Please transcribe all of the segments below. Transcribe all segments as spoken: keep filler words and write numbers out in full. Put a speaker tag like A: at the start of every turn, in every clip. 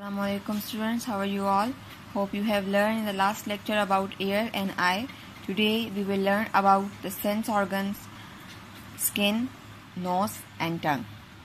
A: Assalamualaikum students, how are you all? Hope you have learned in the last lecture about ear and eye. Today we will learn about the sense organs, skin, nose and tongue.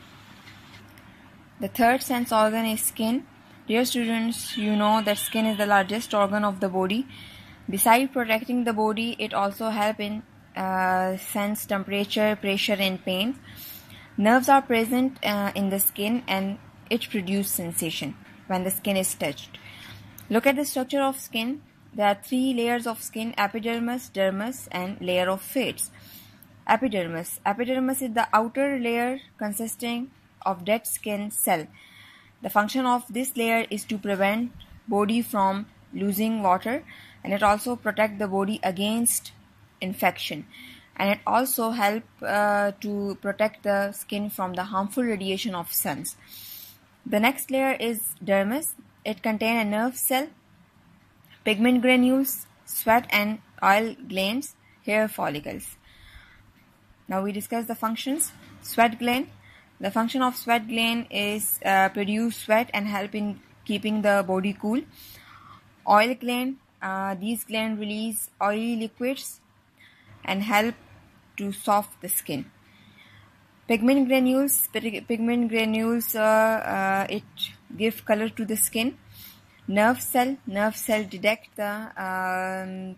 A: The third sense organ is skin. Dear students, you know that skin is the largest organ of the body. Besides protecting the body, it also helps in uh, sense temperature, pressure and pain. Nerves are present uh, in the skin and it produces sensation when the skin is touched. Look at the structure of skin. There are three layers of skin: epidermis, dermis and layer of fats. Epidermis. Epidermis is the outer layer consisting of dead skin cell. The function of this layer is to prevent body from losing water, and it also protect the body against infection, and it also help uh, to protect the skin from the harmful radiation of suns. The next layer is dermis. It contains a nerve cell, pigment granules, sweat and oil glands, hair follicles. Now we discuss the functions. Sweat gland. The function of sweat gland is uh, produce sweat and help in keeping the body cool. Oil gland. Uh, these glands release oily liquids and help to soften the skin. Pigment granules. Pigment granules, uh, uh, it give color to the skin. Nerve cell. Nerve cell detect the um,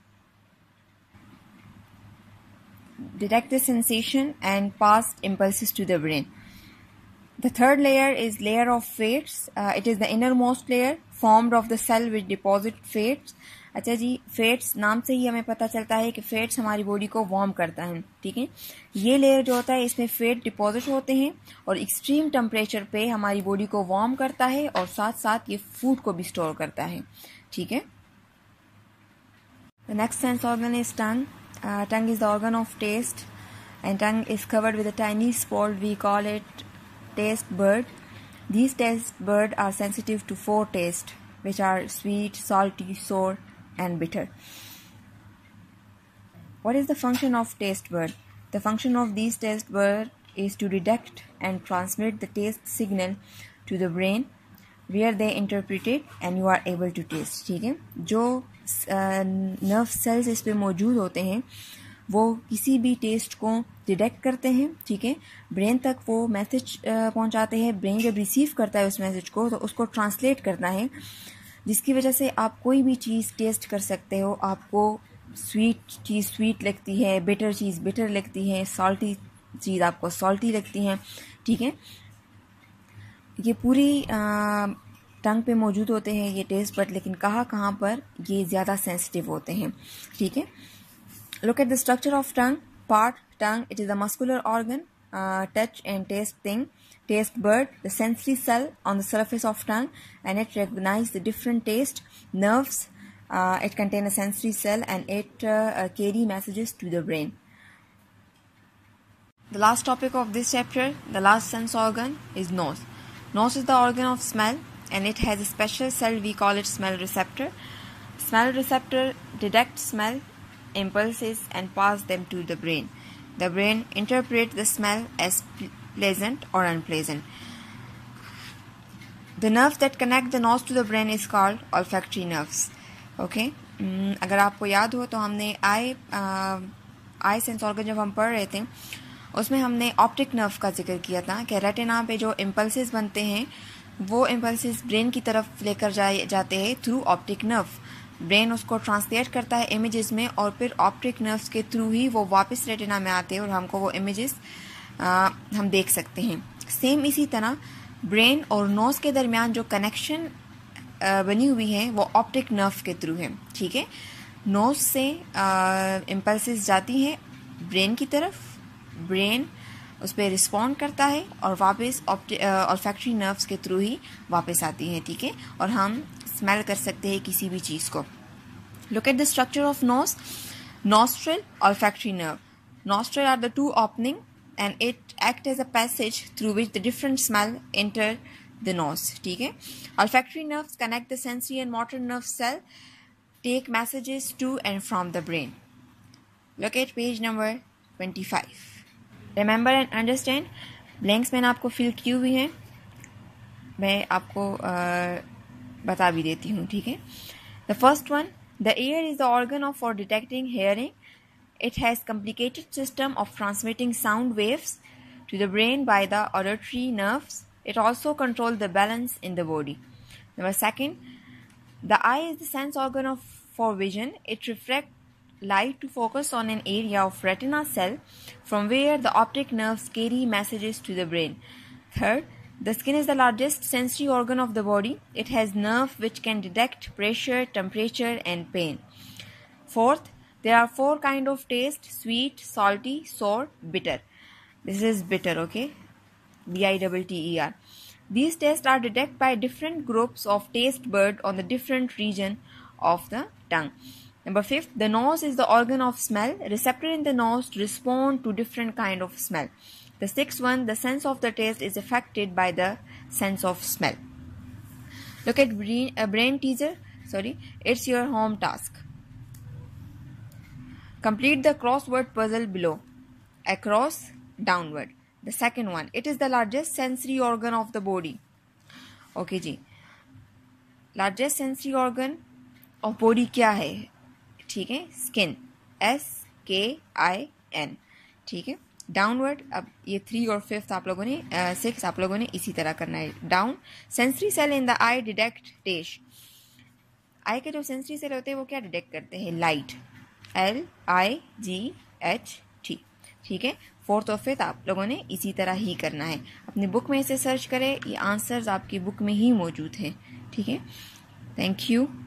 A: detect the sensation and pass impulses to the brain. The third layer is layer of fats. Uh, it is the innermost layer formed of the cell which deposit fats. अच्छा जी, fats नाम से ही हमें पता चलता है कि fats हमारी body को वार्म करता है. ठीक है, ये लेयर जो होता है इसमें फैट डिपॉजिट होते हैं और एक्सट्रीम टेम्परेचर पे हमारी बॉडी को वार्म करता है और साथ साथ ये फूड को भी स्टोर करता है. ठीक है. The next sense organ is tongue. Tongue is the organ of taste and tongue is covered with a tiny spot. We call it taste bud. These taste bud are sensitive to four tastes, which are sweet, salty, sour and bitter. What is the function of taste bud? The function of these taste bud is to detect and transmit the taste signal to the brain, where they interpret it and you are able to taste. ठीक है, जो nerve cells इस पे मौजूद होते हैं वो किसी भी टेस्ट को डिटेक्ट करते हैं. ठीक है, ब्रेन तक वो मैसेज पहुंचाते हैं. ब्रेन जब रिसीव करता है उस मैसेज को तो उसको ट्रांसलेट करना है, जिसकी वजह से आप कोई भी चीज़ टेस्ट कर सकते हो. आपको स्वीट चीज़ स्वीट लगती है, बिटर चीज़ बिटर लगती है, सॉल्टी चीज़ आपको सॉल्टी लगती है. ठीक है, ये पूरी टंग पे मौजूद होते हैं ये टेस्ट बट, लेकिन कहाँ कहाँ पर ये ज़्यादा सेंसिटिव होते हैं. ठीक है. Look at the structure of tongue. Part tongue, it is a muscular organ, uh, touch and taste thing. Taste bud, the sensory cell on the surface of tongue, and it recognizes the different taste. Nerves, uh, it contains a sensory cell and it uh, uh, carry messages to the brain. The last topic of this chapter, the last sense organ, is nose. Nose is the organ of smell and it has a special cell. We call it smell receptor. Smell receptor detects smell impulses and pass them to the brain. The brain interprets the smell as pleasant or unpleasant. The nerves that connect the nose to the brain is called olfactory nerves. Okay, hmm, अगर आपको याद हो तो हमने आई I sense organ जब हम पढ़ रहे थे उसमें हमने ऑप्टिक नर्व का जिक्र किया था कि रेटिना पे जो इम्पल्सेस बनते हैं वो इम्पल्सेस ब्रेन की तरफ लेकर जाए जाते हैं थ्रू ऑप्टिक नर्व. ब्रेन उसको ट्रांसलेट करता है इमेजेस में और फिर ऑप्टिक नर्व्स के थ्रू ही वो वापस रेटिना में आते हैं और हमको वो इमेजेस हम देख सकते हैं. सेम इसी तरह ब्रेन और नोज के दरमियान जो कनेक्शन बनी हुई है वो ऑप्टिक नर्व के थ्रू है. ठीक है, नोज से इम्पल्सेस जाती हैं ब्रेन की तरफ, ब्रेन उस पर रिस्पॉन्ड करता है और वापस ऑल्फैक्टरी नर्व्स के थ्रू ही वापस आती है. ठीक है, और हम स्मेल कर सकते हैं किसी भी चीज़ को. Look at the structure of nose. Nostril, olfactory nerve. Nostril are the two opening and it act as a passage through which the different smell enter the nose. ठीक है, olfactory nerves connect the sensory and motor nerve cell, take messages to and from the brain. Look at page number twenty five. Remember and understand. Blanks मैंने आपको fill की हुई हैं. मैं आपको uh, बता भी देती हूँ, ठीक है। The first one, the ear is the organ of for detecting hearing. It has complicated system of transmitting sound waves to the brain by the auditory nerves. It also controls the balance in the body. Number second, the eye is the sense organ of for vision. It reflects light to focus on an area of retina cell from where the optic nerves carry messages to the brain. Third, the skin is the largest sensory organ of the body. It has nerve which can detect pressure, temperature and pain. Fourth, there are four kind of taste: sweet, salty, sour, bitter. This is bitter, okay? B I T T E R. These tastes are detected by different groups of taste buds on the different region of the tongue. Number fifth, the nose is the organ of smell. Receptor in the nose respond to different kind of smell. The sixth one, the sense of the taste is affected by the sense of smell. Look at brain, uh, brain teaser. Sorry, it's your home task. Complete the crossword puzzle below. Across, downward. The second one, it is the largest sensory organ of the body. Okay जी, largest sensory organ of body क्या है? ठीक है, skin, S K I N, ठीक है। Downward, अब ये three और फिफ्थ आप लोगों ने सिक्स uh, आप लोगों ने इसी तरह करना है। Down, sensory cell in the eye detect taste. Eye के जो सेंसरी सेल होते हैं वो क्या डिटेक्ट करते हैं? Light, L I G H T, ठीक है। फोर्थ और फिफ्थ आप लोगों ने इसी तरह ही करना है। अपनी बुक में इसे सर्च करें, ये आंसर्स आपकी बुक में ही मौजूद हैं, ठीक है। Thank you.